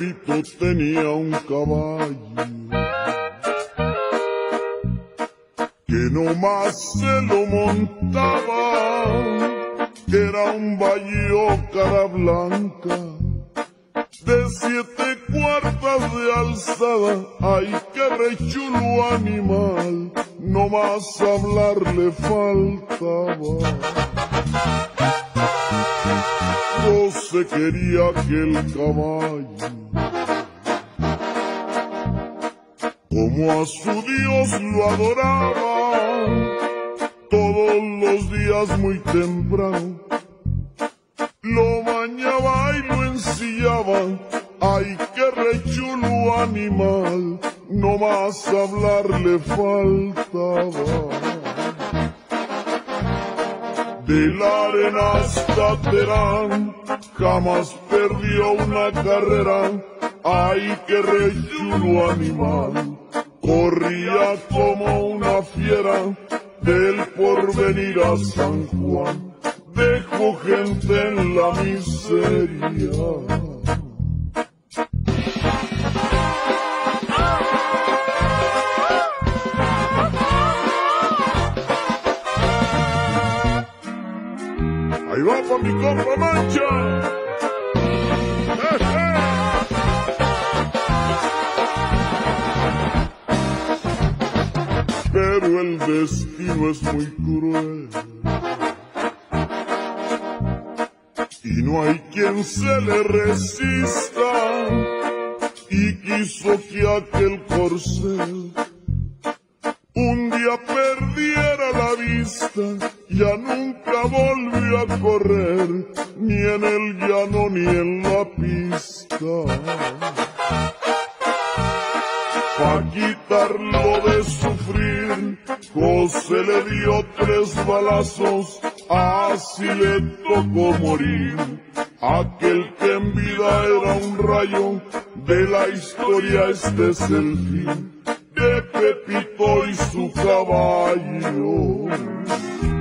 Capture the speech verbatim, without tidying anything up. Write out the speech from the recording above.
Pepito tenía un caballo que nomás se lo montaba, era un bahío cara blanca de siete cuartas de alzada. Ay, qué rechulo animal, nomás hablar le faltaba. No se quería que el caballo, como a su Dios lo adoraba, todos los días muy temprano lo bañaba y lo ensillaba. Ay, qué rechulo animal, nomás hablar le faltaba. De la arena hasta Terán jamás perdió una carrera. Ay, qué rechulo animal, corría como una fiera. Del Porvenir a San Juan dejó gente en la miseria. Ahí va pa' mi compa Mancha. ¡Eh, eh! Pero el destino es muy cruel y no hay quien se le resista, y quiso que aquel corcel un día perdiera la vista. Ya nunca volvió a correr, ni en el llano ni en la pista. Pa' quitarlo de sufrir, José le dio tres balazos, así le tocó morir. Aquel que en vida era un rayo, de la historia este es el fin de Pepito y su caballo.